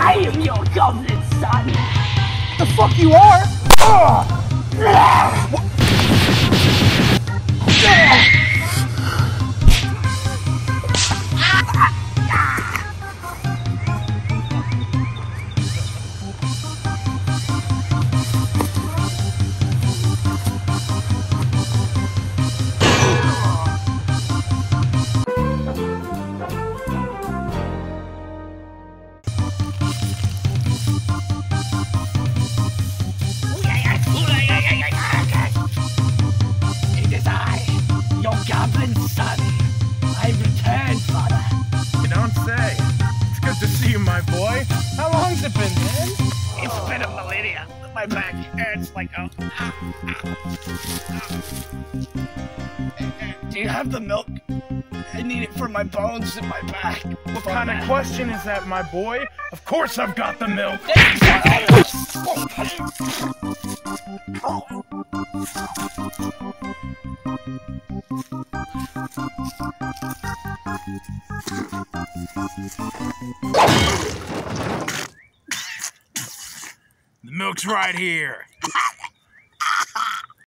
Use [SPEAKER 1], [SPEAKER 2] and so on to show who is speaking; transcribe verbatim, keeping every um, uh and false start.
[SPEAKER 1] I am your Goblin Son.
[SPEAKER 2] The fuck you are? Ugh.
[SPEAKER 1] It is I, your Goblin Son. I returned, father.
[SPEAKER 2] You don't say. It's good to see you, my boy. How long's it been, man?
[SPEAKER 1] It's been a millennia. My back hurts like a... Do you have the milk? I need it for my bones and my back.
[SPEAKER 2] What kind of question is that, my boy? Of course I've got the milk.
[SPEAKER 3] The milk's right here.